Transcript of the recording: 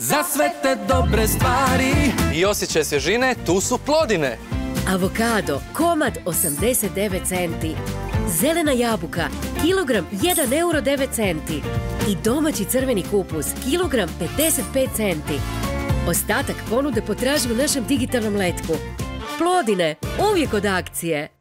Za sve te dobre stvari i osjećaj svježine, tu su Plodine. Avokado, komad 89 centi. Zelena jabuka, kilogram 1,09 €. I domaći crveni kupus, kilogram 55 centi. Ostatak ponude potraži u našem digitalnom letku. Plodine, uvijek od akcije.